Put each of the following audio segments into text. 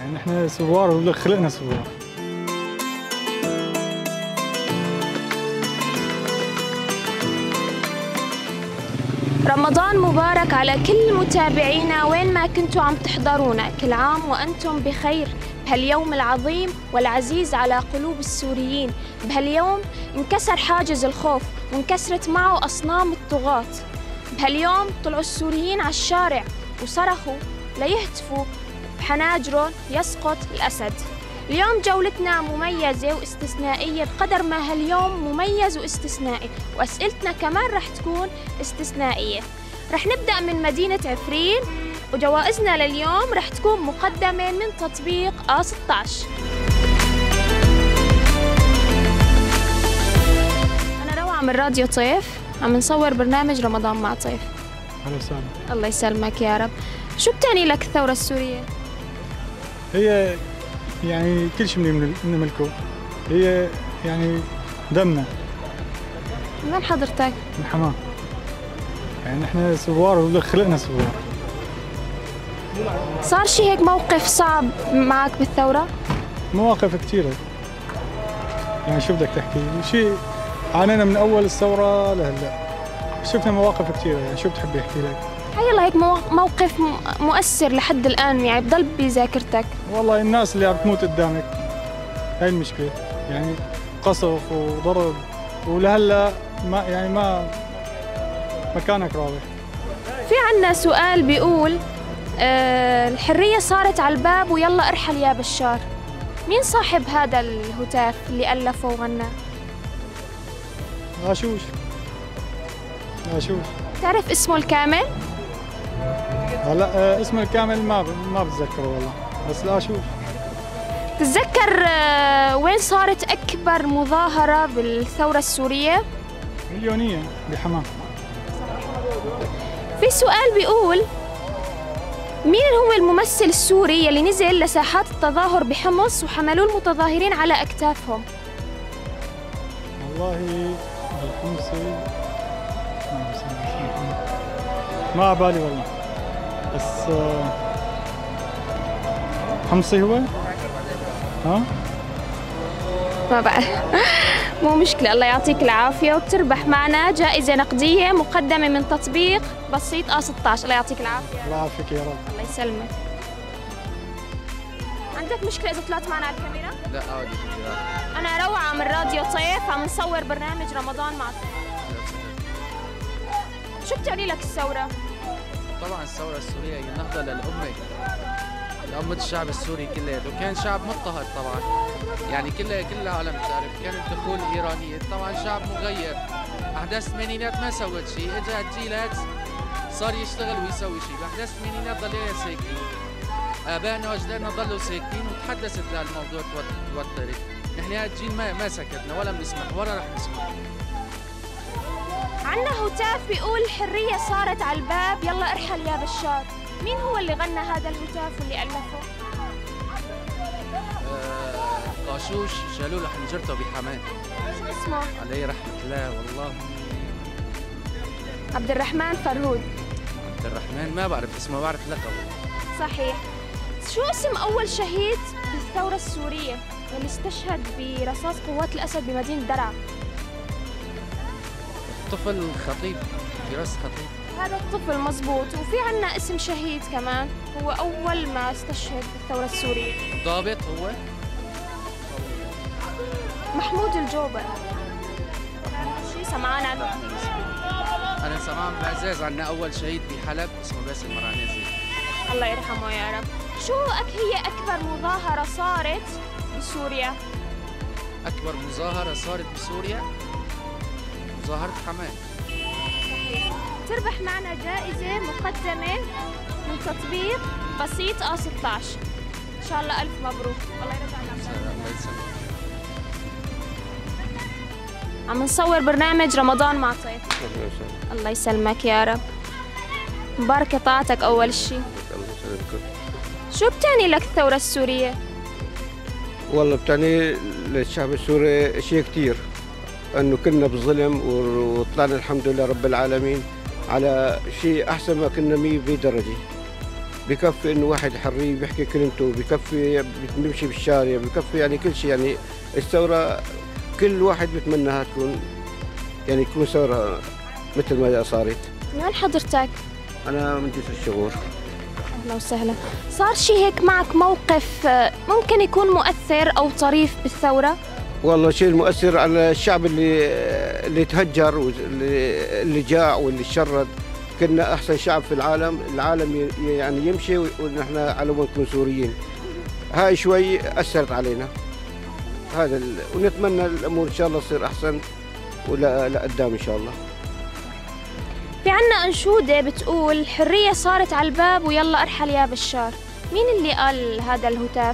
يعني احنا ثوار وخلقنا ثوار. رمضان مبارك على كل متابعينا وين ما كنتوا عم تحضرونا، كل عام وأنتم بخير بهاليوم العظيم والعزيز على قلوب السوريين. بهاليوم انكسر حاجز الخوف وانكسرت معه أصنام الطغاة. بهاليوم طلعوا السوريين على الشارع وصرخوا ليهتفوا بحناجرهم يسقط الأسد. اليوم جولتنا مميزة واستثنائية بقدر ما هاليوم مميز واستثنائي، وأسئلتنا كمان رح تكون استثنائية. رح نبدأ من مدينة عفرين، وجوائزنا لليوم رح تكون مقدمة من تطبيق A16. أنا روعة من راديو طيف، عم نصور برنامج رمضان مع طيف. أهلا وسهلا. الله يسلمك يا رب. شو بتعني لك الثورة السورية؟ هي يعني كل شيء بنملكه، هي يعني دمنا. من وين حضرتك؟ من حماه. يعني احنا ثوار وخلقنا ثوار. صار شي هيك موقف صعب معك بالثورة؟ مواقف كثيرة. يعني شو بدك تحكي؟ شيء عانينا من أول الثورة لهلا. شفنا مواقف كثيرة، يعني شو بتحبي أحكي لك؟ يلا هيك موقف مؤثر لحد الآن يعني بضل بذاكرتك. والله الناس اللي عم تموت قدامك هاي المشكلة، يعني قصف وضرب ولهلا ما مكانك راضي. في عنا سؤال بيقول الحرية صارت على الباب ويلا ارحل يا بشار. مين صاحب هذا الهتاف اللي ألفه وغناه؟ غاشوش. تعرف اسمه الكامل؟ هلا اسمه الكامل ما بتذكره والله، بس غاشوش. تتذكر وين صارت أكبر مظاهرة بالثورة السورية؟ مليونية بحماه. في سؤال بيقول مين هو الممثل السوري اللي نزل لساحات التظاهر بحمص وحملوه المتظاهرين على أكتافهم؟ والله الحمصي ما عبالي والله، بس حمصي هو؟ ها؟ ما بعرف. مو مشكلة، الله يعطيك العافية، وبتربح معنا جائزة نقدية مقدمة من تطبيق بسيط A16. الله يعطيك العافية. الله يعافيك يا رب. الله يسلمك. عندك مشكلة إذا طلعت معنا على الكاميرا؟ لا عادي. أنا روعة من راديو طيف، عم نصور برنامج رمضان مع طيف. شو بتعني لك الثورة؟ طبعا الثورة السورية هي نهضة للأمة، لأمة الشعب السوري كله، وكان شعب مضطهد طبعا، يعني كل العالم بتعرف. كان الدخول الإيراني طبعا شعب مغير. أحداث الثمانينات ما سوت شيء، إجت جيلات صار يشتغل ويسوي شيء. بأحداث الثمانينات ضلينا ساكتين، آبائنا وأجدادنا ضلوا ساكتين وتحدثت لهالموضوع توترت. نحن هذا الجيل ما سكتنا ولا بنسمح ولا رح نسمح. عنا هتاف بيقول الحرية صارت على الباب يلا ارحل يا بشار. مين هو اللي غنى هذا الهتاف واللي ألفه؟ غاشوش شالوا له حنجرته بحماه. شو اسمه؟ عليه رحمة الله. والله عبد الرحمن فرهود. عبد الرحمن ما بعرف اسمه، بعرف لقبه. صحيح. شو اسم أول شهيد بالثورة السورية اللي استشهد برصاص قوات الأسد بمدينة درعا؟ الطفل خطيب، فراس خطيب. هذا الطفل مزبوط. وفي عنا اسم شهيد كمان هو أول ما استشهد بالثورة السورية. ضابط هو؟ محمود الجوبر. شي سمعان عنه؟ أنا سمعان بعزاز عنا أول شهيد بحلب اسمه باسل مرانيزي. الله يرحمه يا رب. شو هي أكبر مظاهرة صارت بسوريا؟ أكبر مظاهرة صارت بسوريا مظاهرة حماه. صحيح. تربح معنا جائزة مقدمة من تطبيق بسيط A16. إن شاء الله ألف مبروك. الله يرجعنا. الله يسلمك. عم نصور برنامج رمضان مع طيف. الله يسلمك يا رب. مباركة طاعتك أول شيء. شو بتعني لك الثورة السورية؟ والله بتعني للشعب السوري شيء كثير، انه كنا بالظلم وطلعنا الحمد لله رب العالمين على شيء احسن ما كنا 100 درجة بكفي انه واحد حري بيحكي كلمته، بكفي بيمشي بالشارع، بكفي يعني كل شيء. يعني الثوره كل واحد بيتمناها تكون، يعني تكون ثوره مثل ما صارت. من وين حضرتك؟ انا من جسر الشغور. اهلا وسهلا. صار شيء هيك معك موقف ممكن يكون مؤثر او طريف بالثوره؟ والله شيء المؤثر على الشعب اللي تهجر واللي جاع واللي شرد. كنا احسن شعب في العالم يعني يمشي ونحن على ما نكون سوريين. هاي شوي اثرت علينا. ونتمنى الامور ان شاء الله تصير احسن ولا لقدام ان شاء الله. في عنا انشوده بتقول الحريه صارت على الباب ويلا ارحل يا بشار، مين اللي قال هذا الهتاف؟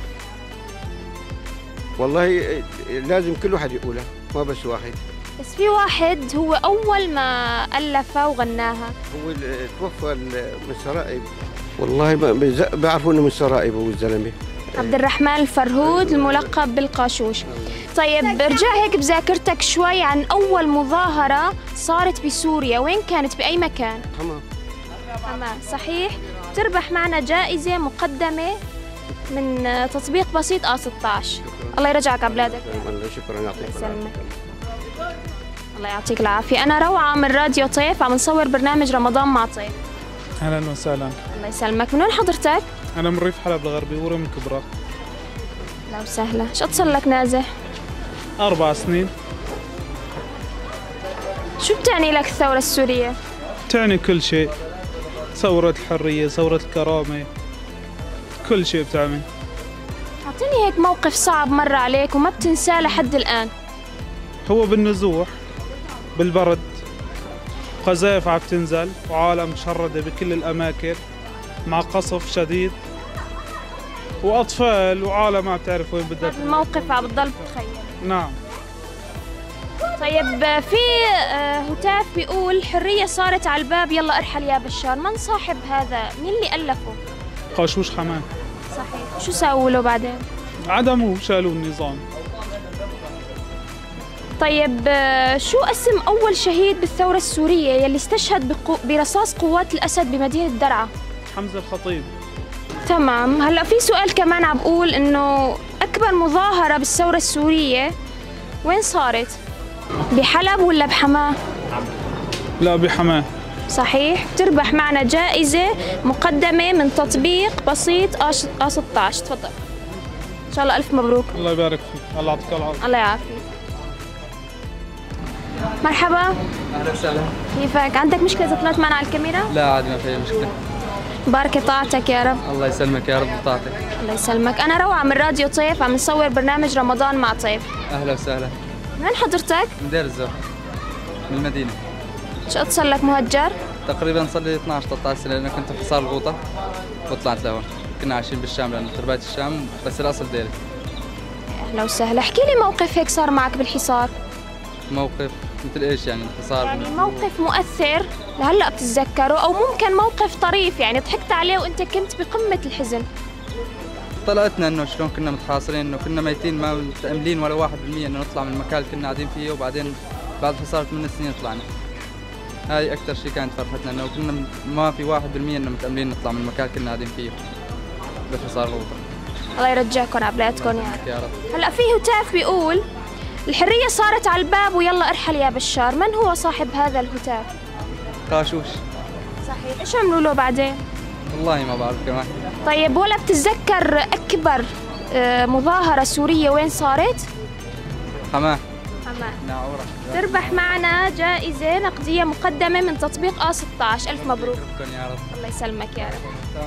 والله لازم كل واحد يقولها، ما بس واحد. بس في واحد هو أول ما ألفها وغناها. هو توفى من سرائب. والله بعرفوا إنه من سرائب هو الزلمة. عبد الرحمن الفرهود الملقب بالقاشوش. طيب ارجع هيك بذاكرتك شوي عن أول مظاهرة صارت بسوريا، وين كانت بأي مكان؟ حماه. صحيح. تربح معنا جائزة مقدمة من تطبيق بسيط A16. الله يرجعك على بلادك. شكرا، يعطيك العافية. الله يعطيك العافية. أنا روعة من راديو طيف، عم نصور برنامج رمضان مع طيف. اهلا وسهلا. الله يسلمك. من وين حضرتك؟ انا من ريف حلب الغربي ورم الكبرى. أهلا وسهلا. شو صار لك نازح؟ 4 سنين. شو بتعني لك الثورة السورية؟ تعني كل شيء. ثورة الحرية، ثورة الكرامة، كل شيء بتعني. أعطيني هيك موقف صعب مر عليك وما بتنساه لحد الآن. هو بالنزوح بالبرد، قذائف عم تنزل وعالم مشردة بكل الأماكن مع قصف شديد وأطفال وعالم ما بتعرف وين بدها تروح. الموقف عم بتضل بتخيل. نعم. طيب في هتاف بيقول الحرية صارت على الباب يلا ارحل يا بشار، من صاحب هذا؟ مين اللي ألفه؟ قاشوش حماه. صحيح. شو سووا له بعدين؟ عدموا، شالوا النظام. طيب شو اسم أول شهيد بالثورة السورية يلي استشهد برصاص قوات الأسد بمدينة درعا؟ حمزة الخطيب. تمام. هلأ في سؤال كمان عم بقول إنه أكبر مظاهرة بالثورة السورية وين صارت؟ بحلب ولا بحماه؟ لا، بحماه. صحيح. تربح معنا جائزة مقدمة من تطبيق بسيط A16. تفضل. إن شاء الله ألف مبروك. الله يبارك فيك. الله يعطيك العافية. الله يعافيك. مرحبا. اهلا وسهلا. كيفك؟ عندك مشكلة إذا طلعت معنا على الكاميرا؟ لا عادي، ما في مشكلة. بارك طاعتك يا رب. الله يسلمك يا رب وطاعتك. الله يسلمك. أنا روعة من راديو طيف، عم نصور برنامج رمضان مع طيف. اهلا وسهلا. من وين حضرتك؟ من دير الزور، من المدينة. شو قد صار لك مهجر؟ تقريبا صار لي 12-13 سنة، لأنه كنت بحصار الغوطة وطلعت لهون. كنا عايشين بالشام لأنه تربيت الشام، بس الأصل ديري. أهلا وسهلا. احكي لي موقف هيك صار معك بالحصار. موقف مثل إيش يعني الحصار؟ يعني موقف مؤثر لهلا بتتذكره، أو ممكن موقف طريف يعني ضحكت عليه وأنت كنت بقمة الحزن. طلعتنا إنه شلون كنا متحاصرين، إنه كنا ميتين ما متأملين ولا 1% إنه نطلع من المكان اللي كنا قاعدين فيه، وبعدين بعد حصار 8 سنين طلعنا. هاي أكثر شيء كانت فرحتنا، إنه كنا ما في 1% إنه متأملين نطلع من المكان اللي كنا قاعدين فيه بحصار الغوطة. الله يرجعكم على بلادكم يا رب. هلا في هتاف بيقول الحرية صارت على الباب ويلا ارحل يا بشار، من هو صاحب هذا الهتاف؟ قاشوش. صحيح. ايش عملوا له بعدين؟ والله ما بعرف كمان. طيب ولا بتتذكر أكبر مظاهرة سورية وين صارت؟ حماه. حماه. ناعورة. تربح معنا جائزة نقدية مقدمة من تطبيق A16. ألف مبروك. شكرا يا رب. الله يسلمك يا رب.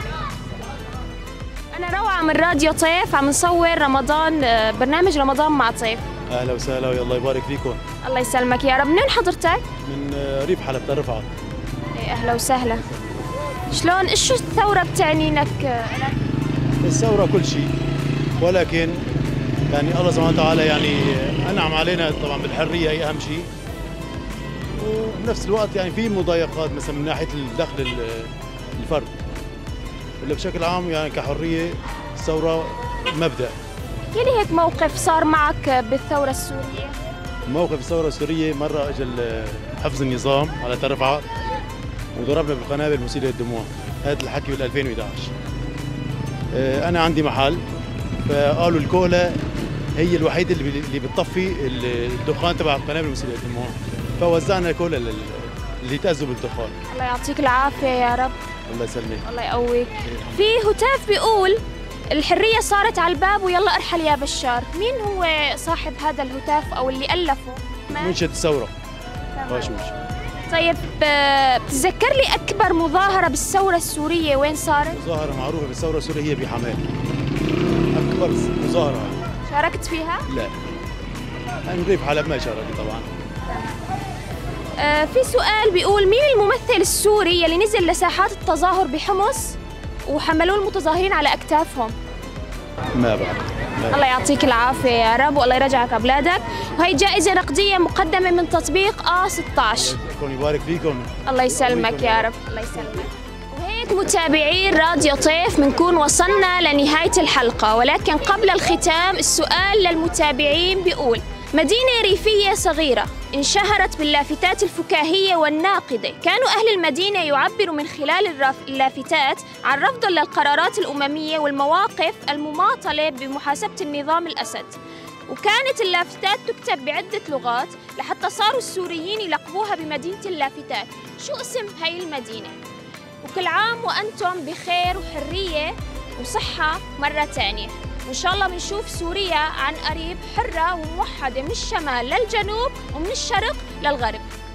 أنا روعة من راديو طيف، عم نصور رمضان برنامج رمضان مع طيف. اهلا وسهلا والله يبارك فيكم. الله يسلمك يا رب. من وين حضرتك؟ من ريف حلب الرفعه. إيه أهلا وسهلا. شلون إيش الثورة بتعني لك؟ الثوره كل شيء، ولكن يعني الله سبحانه وتعالى يعني انعم علينا طبعا بالحريه، هي اهم شيء. وبنفس الوقت يعني في مضايقات مثلا من ناحيه الدخل الفرد، ولا بشكل عام يعني كحريه الثوره مبدا. احكي لي هيك موقف صار معك بالثورة السورية. موقف الثوره السوريه مره اجى حفظ النظام على ترفعه، وضربنا بالقنابل مسيلة للدموع. هذا الحكي بال 2011. أنا عندي محل، فقالوا الكولا هي الوحيدة اللي بتطفي الدخان تبع القنابل مسيلة للدموع، فوزعنا كولا اللي تأذوا بالدخان. الله يعطيك العافية يا رب. الله يسلمك. الله يقويك. في هتاف بيقول الحرية صارت على الباب ويلا ارحل يا بشار، مين هو صاحب هذا الهتاف أو اللي ألفه؟ منشد الثورة غاشوش. طيب بتذكر لي أكبر مظاهرة بالثورة السورية وين صارت؟ مظاهرة معروفة بالثورة السورية هي بحماة. أكبر مظاهرة. شاركت فيها؟ لا. نضيف حلب ما شاركت طبعا. في سؤال بيقول مين الممثل السوري يلي نزل لساحات التظاهر بحمص وحملوه المتظاهرين على أكتافهم؟ ما بعرف. الله يعطيك العافية يا رب والله يرجعك أبلادك، وهي جائزة نقدية مقدمة من تطبيق A16. الله يبارك فيكم. الله يسلمك يا رب. الله يسلمك. وهيك متابعين راديو طيف بنكون وصلنا لنهاية الحلقة، ولكن قبل الختام السؤال للمتابعين بيقول مدينة ريفية صغيرة انشهرت باللافتات الفكاهية والناقدة، كانوا أهل المدينة يعبروا من خلال اللافتات عن رفضهم للقرارات الأممية والمواقف المماطلة بمحاسبة النظام الأسد، وكانت اللافتات تكتب بعدة لغات لحتى صاروا السوريين يلقبوها بمدينة اللافتات. شو اسم هاي المدينة؟ وكل عام وأنتم بخير وحرية وصحة مرة تانية، وإن شاء الله بنشوف سوريا عن قريب حرة وموحدة من الشمال للجنوب ومن الشرق للغرب.